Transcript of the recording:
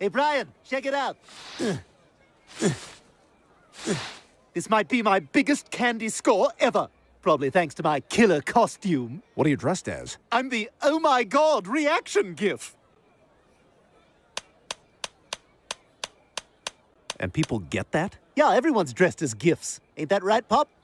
Hey, Brian, check it out. This might be my biggest candy score ever. Probably thanks to my killer costume. What are you dressed as? I'm the oh my god reaction gif. And people get that? Yeah, everyone's dressed as gifs. Ain't that right, Pop?